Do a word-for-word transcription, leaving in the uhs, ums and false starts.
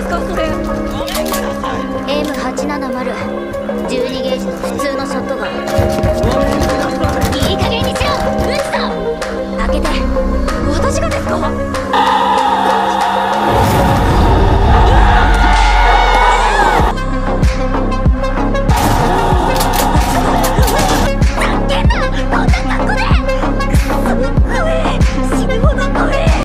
ですかそれ。 エムはちななまる じゅうにゲージの普通のショットガン。